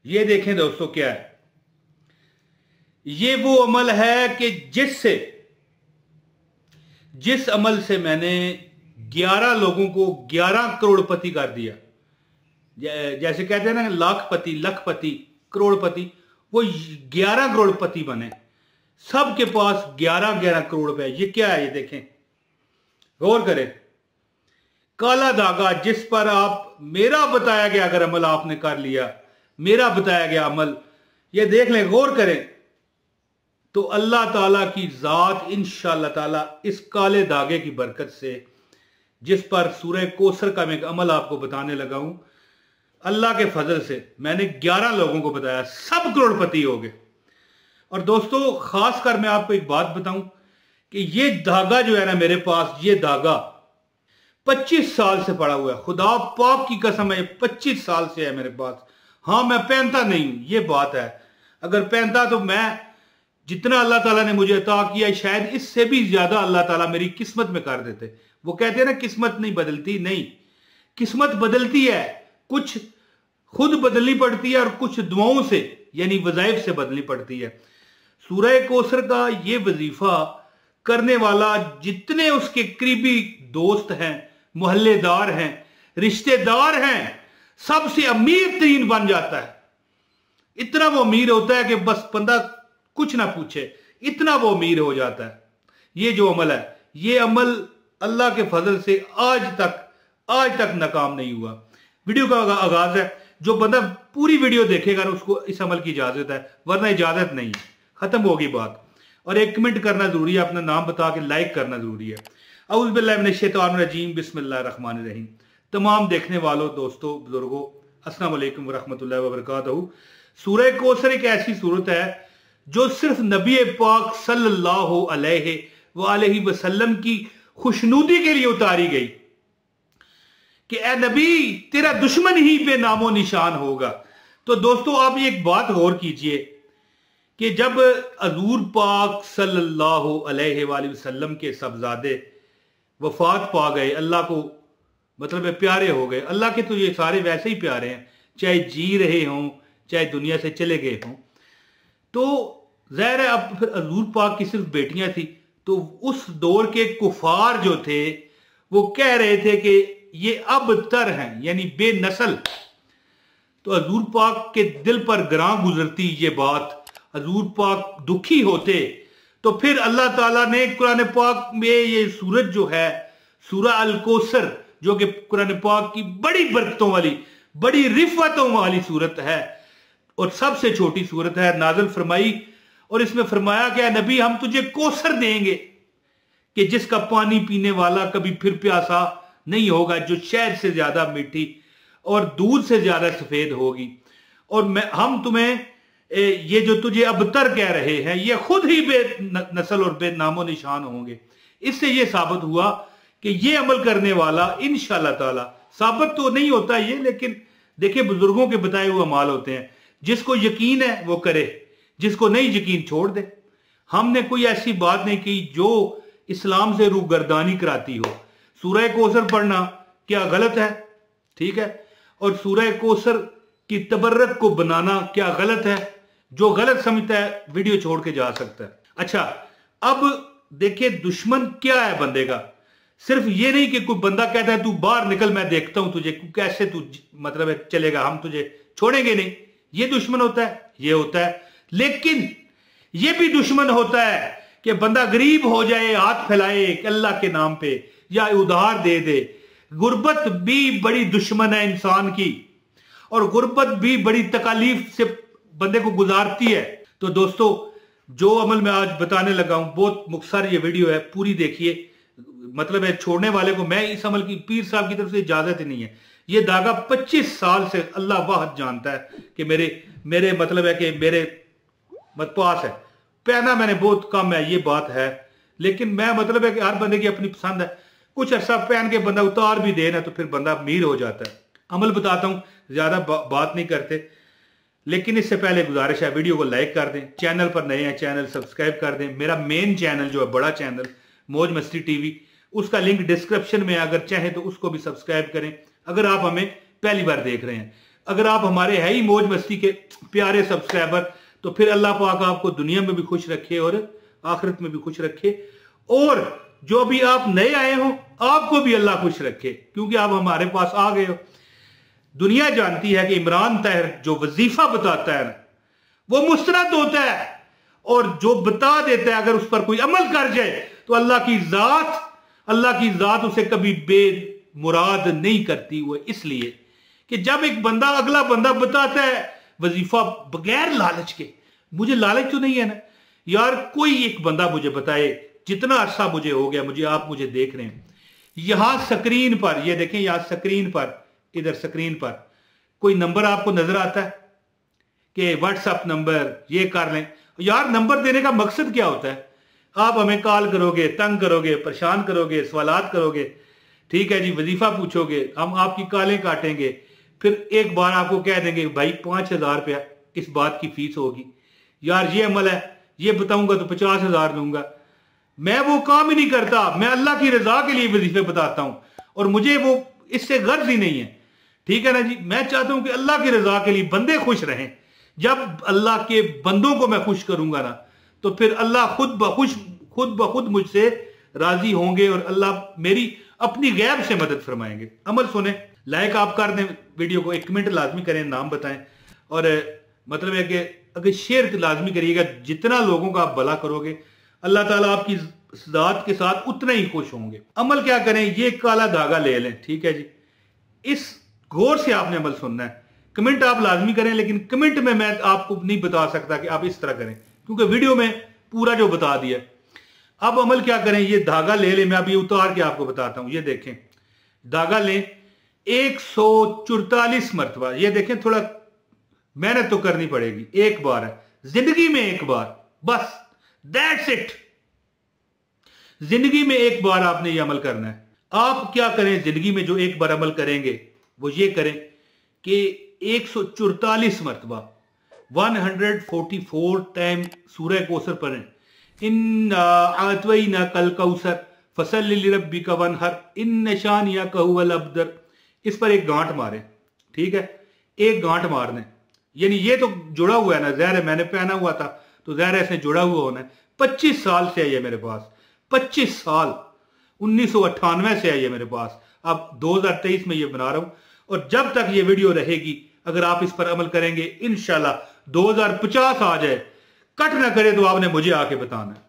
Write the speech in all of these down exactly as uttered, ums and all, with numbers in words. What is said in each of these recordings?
ये देखें दोस्तों क्या है, ये वो अमल है कि जिससे जिस अमल से मैंने ग्यारह लोगों को ग्यारह करोड़पति कर दिया। जैसे कहते हैं ना लाखपति, लखपति, करोड़पति, वो ग्यारह करोड़पति बने, सबके पास ग्यारह ग्यारह करोड़ रुपए। ये क्या है, ये देखें, गौर करें। काला धागा जिस पर आप, मेरा बताया गया अगर अमल आपने कर लिया, मेरा बताया गया अमल, ये देख लें, गौर करें, तो अल्लाह ताला की जात इंशाअल्लाह ताला इस काले धागे की बरकत से, जिस पर सूरह कौसर का मैं एक अमल आपको बताने लगा हूं, अल्लाह के फजल से मैंने ग्यारह लोगों को बताया, सब करोड़पति हो गए। और दोस्तों खासकर मैं आपको एक बात बताऊं कि ये धागा जो है ना मेरे पास, ये धागा पच्चीस साल से पड़ा हुआ है। खुदा पाक की कसम है, पच्चीस साल से है मेरे पास। हाँ, मैं पहनता नहीं हूं, ये बात है। अगर पहनता तो मैं, जितना अल्लाह ताला ने मुझे अता किया, शायद इससे भी ज्यादा अल्लाह ताला मेरी किस्मत में कर देते। वो कहते हैं ना किस्मत नहीं बदलती, नहीं, किस्मत बदलती है, कुछ खुद बदलनी पड़ती है और कुछ दुआओं से यानी वज़ाइफ से बदलनी पड़ती है। सूरह कौसर का ये वजीफा करने वाला जितने उसके करीबी दोस्त हैं, मोहल्लेदार हैं, रिश्तेदार हैं, सबसे अमीर तरीन बन जाता है। इतना वो अमीर होता है कि बस बंदा कुछ ना पूछे, इतना वो अमीर हो जाता है। ये जो अमल है, ये अमल अल्लाह के फजल से आज तक आज तक नाकाम नहीं हुआ। वीडियो का आगाज है, जो बंदा पूरी वीडियो देखेगा ना उसको इस अमल की इजाजत है, वरना इजाजत नहीं। खत्म होगी बात। और एक कमेंट करना जरूरी है, अपना नाम बता के लाइक करना जरूरी है। औज़ु बिल्लाहि मिनश शैतानिर रजीम, बिस्मिल्लाहिर रहमानिर रहीम। तमाम देखने वालों, दोस्तों, बुजुर्गों, अस्सलाम वालेकुम वरहमतुल्लाहि वबरकातुहू। सूरह कौसर एक ऐसी सूरत है जो सिर्फ नबी पाक सल्लल्लाहु अलैहि वसल्लम की खुशनुदी के लिए उतारी गई कि ए नबी, तेरा दुश्मन ही बेनामो निशान होगा। तो दोस्तों आप एक बात गौर कीजिए कि जब हजूर पाक सल्लल्लाहु अलैहि वसल्लम के सबजादे वफात पा गए, अल्लाह को मतलब प्यारे हो गए, अल्लाह के तो ये सारे वैसे ही प्यारे हैं, चाहे जी रहे हों चाहे दुनिया से चले गए हों। तो ज़ाहिर है अब फिर हजूर पाक की सिर्फ बेटियां थी, तो उस दौर के कुफार जो थे वो कह रहे थे कि ये अब तर हैं, यानी बेनस्ल। तो हजूर पाक के दिल पर ग्रां गुजरती ये बात, हजूर पाक दुखी होते। तो फिर अल्लाह ताला ने कुरान पाक में ये सूरत जो है, सूरह अल कौसर, जो कि कुरान पाक की बड़ी बरकतों वाली, बड़ी रिफतों वाली सूरत है और सबसे छोटी सूरत है, नाज़िल फरमाई। और इसमें फरमाया गया, नबी हम तुझे कौसर देंगे कि जिसका पानी पीने वाला कभी फिर प्यासा नहीं होगा, जो शहद से ज्यादा मीठी और दूध से ज्यादा सफेद होगी। और मैं हम तुम्हें ये जो तुझे अबतर कह रहे हैं, ये खुद ही बेनस्ल और बेनामो निशान होंगे। इससे ये साबित हुआ कि ये अमल करने वाला इंशाअल्लाह ताला, साबित तो नहीं होता ये, लेकिन देखिए बुजुर्गों के बताए हुए अमाल होते हैं। जिसको यकीन है वो करे, जिसको नहीं यकीन छोड़ दे। हमने कोई ऐसी बात नहीं की जो इस्लाम से रूगर्दानी कराती हो। सूरह कौसर पढ़ना क्या गलत है? ठीक है। और सूरह कौसर की तबर्रक को बनाना क्या गलत है? जो गलत समझता है वीडियो छोड़ के जा सकता है। अच्छा, अब देखिए दुश्मन क्या है बंदे का। सिर्फ ये नहीं कि कोई बंदा कहता है तू बाहर निकल, मैं देखता हूं तुझे, कैसे तू मतलब है चलेगा, हम तुझे छोड़ेंगे नहीं, ये दुश्मन होता है, ये होता है। लेकिन ये भी दुश्मन होता है कि बंदा गरीब हो जाए, हाथ फैलाए अल्लाह के नाम पे या उधार दे दे। गुर्बत भी बड़ी दुश्मन है इंसान की, और गुर्बत भी बड़ी तकालीफ से बंदे को गुजारती है। तो दोस्तों जो अमल मैं आज बताने लगा हूं, बहुत मुख्तसर ये वीडियो है, पूरी देखिए। मतलब है छोड़ने वाले को मैं इस अमल की पीर साहब की तरफ से इजाजत ही नहीं है। ये धागा पच्चीस साल से अल्लाह वाहद जानता है कि मेरे मेरे मतलब है कि मेरे मत पास है, पहना मैंने बहुत कम है, ये बात है। लेकिन मैं मतलब है कि हर बंदे की अपनी पसंद है। कुछ अर्सा पहन के बंदा उतार भी दे ना तो फिर बंदा अमीर हो जाता है। अमल बताता हूं, ज्यादा बा, बात नहीं करते। लेकिन इससे पहले गुजारिश है वीडियो को लाइक कर दें, चैनल पर नए हैं चैनल सब्सक्राइब कर दें। मेरा मेन चैनल जो है बड़ा चैनल मौज मस्ती टीवी, उसका लिंक डिस्क्रिप्शन में, अगर चाहें तो उसको भी सब्सक्राइब करें अगर आप हमें पहली बार देख रहे हैं। अगर आप हमारे है ही मौज मस्ती के प्यारे सब्सक्राइबर, तो फिर अल्लाह पाक आपको दुनिया में भी खुश रखे और आखिरत में भी खुश रखे। और जो भी आप नए आए हो आपको भी अल्लाह खुश रखे, क्योंकि आप हमारे पास आ गए हो। दुनिया जानती है कि इमरान ताहिर जो वजीफा बताता है ना, वो मुस्तरद होता है, और जो बता देता है अगर उस पर कोई अमल कर जाए तो अल्लाह की जात अल्लाह की जात उसे कभी बेमुराद नहीं करती। वो इसलिए कि जब एक बंदा अगला बंदा बताता है वजीफा बगैर लालच के, मुझे लालच तो नहीं है ना यार, कोई एक बंदा मुझे बताए, जितना अरसा मुझे हो गया, मुझे आप मुझे देख रहे हैं यहां स्क्रीन पर, ये देखें यहां स्क्रीन पर, इधर स्क्रीन पर कोई नंबर आपको नजर आता है कि व्हाट्सएप नंबर ये कर लें। यार नंबर देने का मकसद क्या होता है? आप हमें कॉल करोगे, तंग करोगे, परेशान करोगे, सवालात करोगे, ठीक है जी, वजीफा पूछोगे, हम आपकी कॉलें काटेंगे, फिर एक बार आपको कह देंगे भाई पांच हजार रुपया इस बात की फीस होगी। यार ये अमल है, ये बताऊंगा तो पचास हजार दूंगा। मैं वो काम ही नहीं करता, मैं अल्लाह की रजा के लिए वजीफे बताता हूं, और मुझे वो इससे गर्ज ही नहीं है, ठीक है ना जी। मैं चाहता हूं कि अल्लाह की रजा के लिए बंदे खुश रहें। जब अल्लाह के बंदों को मैं खुश करूंगा ना, तो फिर अल्लाह खुद ब खुश खुद ब खुद मुझसे राजी होंगे, और अल्लाह मेरी अपनी गैब से मदद फरमाएंगे। अमल सुने, लाइक आप कर दें वीडियो को, एक कमेंट लाजमी करें, नाम बताएं, और मतलब है कि अगर शेयर लाजमी करिएगा। जितना लोगों का आप भला करोगे अल्लाह ताला आपकी जात के साथ उतना ही खुश होंगे। अमल क्या करें, ये काला धागा ले लें, ठीक है जी। इस गौर से आपने अमल सुनना है। कमेंट आप लाजमी करें, लेकिन कमेंट में मैं आपको नहीं बता सकता कि आप इस तरह करें, क्योंकि वीडियो में पूरा जो बता दिया। अब अमल क्या करें, ये धागा ले लें, मैं अभी उतार के आपको बताता हूं। ये देखें धागा लें, एक सौ चौतालीस मरतबा, ये देखें थोड़ा मेहनत तो करनी पड़ेगी, एक बार है जिंदगी में, एक बार बस, दैट्स इट। जिंदगी में एक बार आपने ये अमल करना है। आप क्या करें जिंदगी में, जो एक बार अमल करेंगे वो ये करें कि एक सौ चौतालीस मरतबा एक सौ चौवालीस टाइम सूरह कौसर पढ़ें। इन आतवैना कल कौसर फसल्लि लिरब्बिका वनहर इन शानियका हुवल अब्तर। इस पर एक गांठ मारें, ठीक है, एक गांठ मारने, यानी ये तो जुड़ा हुआ है ना, जहर है, मैंने पहना हुआ था तो जहर ऐसे जुड़ा हुआ होना है। पच्चीस साल से है ये मेरे पास, पच्चीस साल, उन्नीस सौ अट्ठानवे से है ये मेरे पास, अब दो हजार तेईस में ये बना रहा हूं। और जब तक ये वीडियो रहेगी, अगर आप इस पर अमल करेंगे, इंशाल्लाह दो हजार पचास आ जाए, कट ना करे तो आपने मुझे आके बताना है।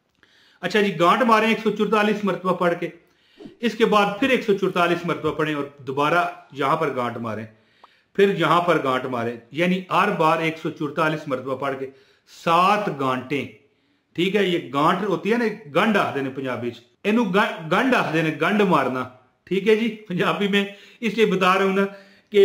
अच्छा जी, गांठ मारें एक सौ चौतालीस मरतबा पढ़ के, इसके बाद फिर एक सौ चौतालीस मरतबा पढ़ें, और दोबारा यहां पर गांठ मारें, फिर यहां पर गांठ मारें, यानी हर बार एक सौ चौतालीस मरतबा पढ़ के सात गांठें, ठीक है। ये गांठ होती है ना, गंढ आखते ने पंजाबी च, इनू गंढ आखते ने, गंढ मारना, ठीक है जी पंजाबी में। इसलिए बता रहा हूं ना कि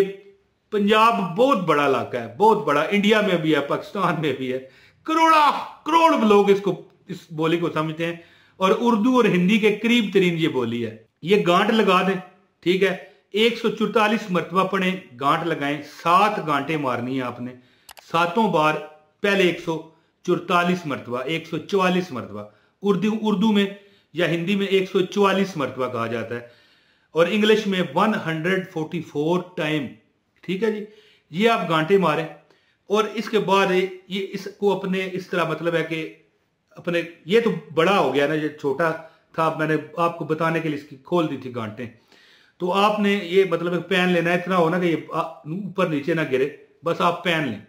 पंजाब बहुत बड़ा इलाका है, बहुत बड़ा, इंडिया में भी है, पाकिस्तान में भी है, करोड़ा करोड़ लोग इसको इस बोली को समझते हैं, और उर्दू और हिंदी के करीब तरीन ये बोली है। ये गांठ लगा दें, ठीक है, एक सौ चौतालीस मरतबा पढ़ें, गांठ लगाएं, सात गांठें मारनी है आपने, सातों बार, पहले एक सौ चौतालीस मरतबा, एक सौ चौवालीस मरतबा, उर्दू उर्दू में या हिंदी में एक सौ चौवालीस मरतबा कहा जाता है, और इंग्लिश में एक सौ चौवालीस टाइम, ठीक है जी। ये आप गांठें मारें, और इसके बाद ये इसको अपने इस तरह, मतलब है कि अपने, ये तो बड़ा हो गया ना, ये छोटा था, मैंने आपको बताने के लिए इसकी खोल दी थी गांठें। तो आपने ये मतलब पहन लेना, इतना हो ना कि ये ऊपर नीचे ना गिरे, बस आप पहन लें।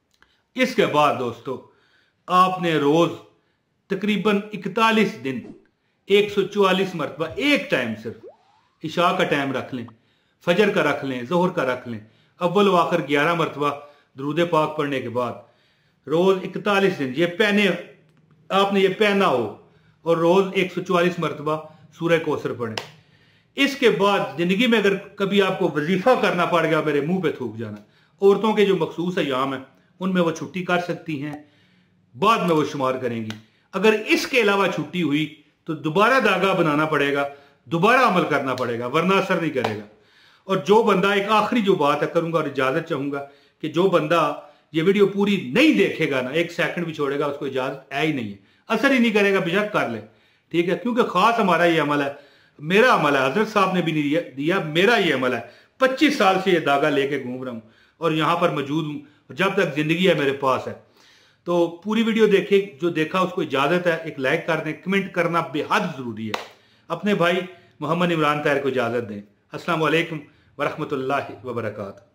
इसके बाद दोस्तों आपने रोज तकरीबन इकतालीस दिन एक सौ चौवालीस मरतबा, एक टाइम सिर्फ इशा का टाइम रख लें, फजर का रख लें, जोहर का रख लें, अव्वल व आखिर ग्यारह मरतबा दरूद पाक पढ़ने के बाद रोज इकतालीस दिन ये पहने, आपने ये पहना हो, और रोज एक सौ चौवालीस मरतबा सूरह कौसर पढ़ें। इसके बाद जिंदगी में अगर कभी आपको वजीफा करना पड़ गया, मेरे मुंह पे थूक जाना। औरतों के जो मखसूस अयाम है उनमें वो छुट्टी कर सकती हैं, बाद में वो शुमार करेंगी। अगर इसके अलावा छुट्टी हुई तो दोबारा धागा बनाना पड़ेगा, दोबारा अमल करना पड़ेगा, वरना असर नहीं करेगा। और जो बंदा, एक आखिरी जो बात है करूंगा और इजाजत चाहूंगा कि जो बंदा ये वीडियो पूरी नहीं देखेगा ना, एक सेकंड भी छोड़ेगा, उसको इजाजत है ही नहीं है, असर ही नहीं करेगा, बेशक कर ले, ठीक है। क्योंकि खास हमारा ये अमल है, मेरा अमल है, हजरत साहब ने भी नहीं दिया, दिया मेरा ये अमल है, पच्चीस साल से ये धागा लेके घूम रहा हूं। और यहाँ पर मौजूद हूँ, जब तक ज़िंदगी है मेरे पास है। तो पूरी वीडियो देखे, जो देखा उसको इजाज़त है, एक लाइक कर दें, कमेंट करना बेहद ज़रूरी है। अपने भाई मोहम्मद इमरान ताहिर को इजाज़त दें। अस्सलाम वालेकुम वरहमतुल्लाहि वबरकातुहू।